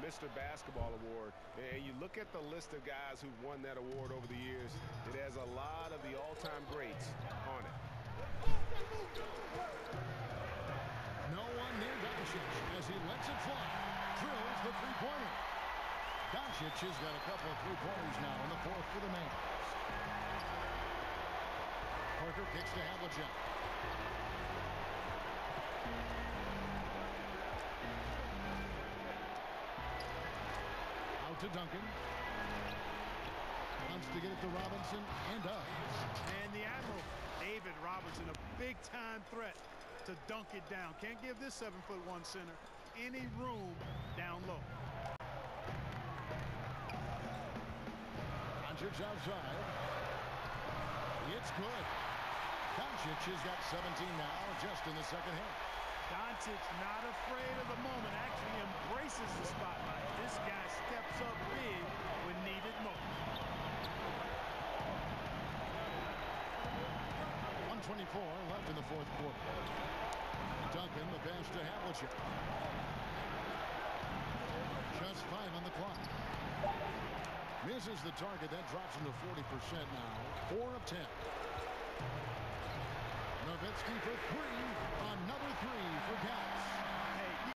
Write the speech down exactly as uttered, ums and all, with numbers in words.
Mister Basketball award. And you look at the list of guys who've won that award over the years, it has a lot of the all-time greats on it. No one near Doncic as he lets it fly. Drills the three-pointer. Doncic has got a couple of three-pointers now in the fourth for the Mavs. Parker kicks to Havlicek. Out to Duncan. Wants to get it to Robinson and does. And the Admiral, David Robinson, a big-time threat to dunk it down. Can't give this seven foot one center any room down low. Doncic outside. It's good. Doncic has got seventeen now just in the second half. Doncic not afraid of the moment, actually embraces the spotlight. This guy steps up big when needed most. one twenty-four left in the fourth quarter. Duncan, the pass to Havlicek. Just five on the clock. Misses the target. That drops him to forty percent now. Four of ten. Nowitzki for three. Another three for Dallas.